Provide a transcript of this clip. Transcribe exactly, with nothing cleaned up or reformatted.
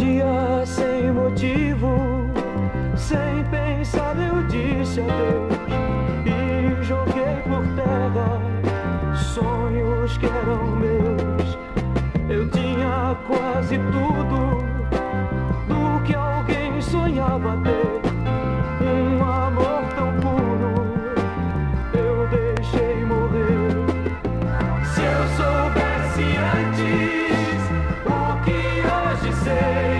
dia sem motivo, sem pensar eu disse adeus e joguei por terra sonhos que eram meus. Eu tinha quase tudo do que alguém sonhava ter, um amor tão puro eu deixei morrer. Se eu soubesse antes o que hoje sei,